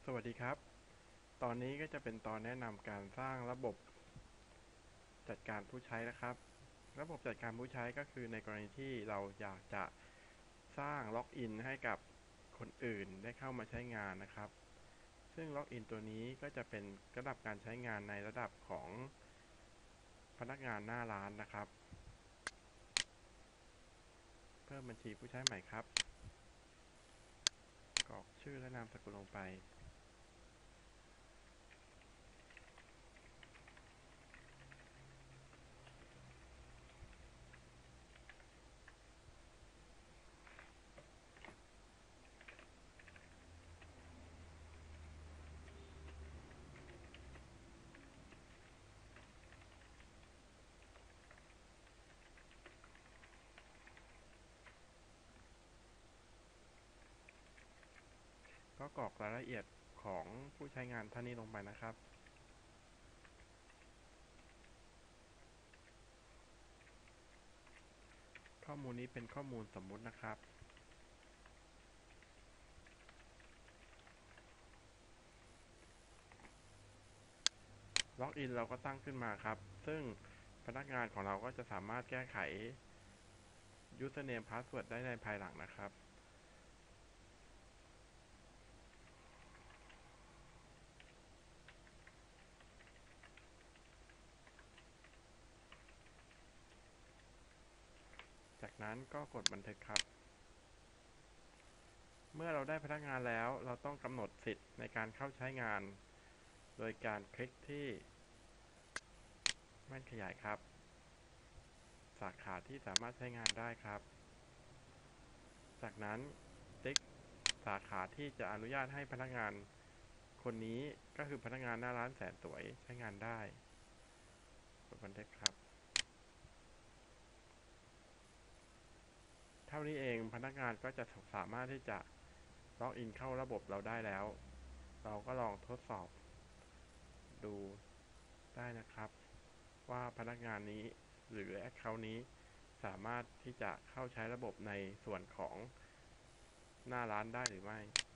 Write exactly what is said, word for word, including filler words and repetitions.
สวัสดีครับ ตอนนี้ก็จะเป็นตอนแนะนำการสร้างระบบจัดการผู้ใช้นะครับ ระบบจัดการผู้ใช้ก็คือในกรณีที่เราอยากจะสร้างล็อกอินให้กับคนอื่นได้เข้ามาใช้งานนะครับ ซึ่งล็อกอินตัวนี้ก็จะเป็นระดับการใช้งานในระดับของพนักงานหน้าร้านนะครับ เพิ่มบัญชีผู้ใช้ใหม่ครับ กรอกชื่อและนามสกุลลงไปก็กรอกรายละเอียดของผู้ใช้งานท่านนี้ลงไปนะครับข้อมูลนี้เป็นข้อมูลสมมุตินะครับล็อกอินเราก็ตั้งขึ้นมาครับซึ่งพนักงานของเราก็จะสามารถแก้ไข Username Password ได้ในภายหลังนะครับจากนั้นก็กดบันทึกครับเมื่อเราได้พนักงานแล้วเราต้องกำหนดสิทธิ์ในการเข้าใช้งานโดยการคลิกที่แว่นขยายครับสาขาที่สามารถใช้งานได้ครับจากนั้นติ๊กสาขาที่จะอนุญาตให้พนักงานคนนี้ก็คือพนักงานหน้าร้านแสนสวยใช้งานได้กดบันทึกครับเท่านี้เองพนักงานก็จะสามารถที่จะล็อกอินเข้าระบบเราได้แล้วเราก็ลองทดสอบดูได้นะครับว่าพนักงานนี้หรือ Account นี้สามารถที่จะเข้าใช้ระบบในส่วนของหน้าร้านได้หรือไม่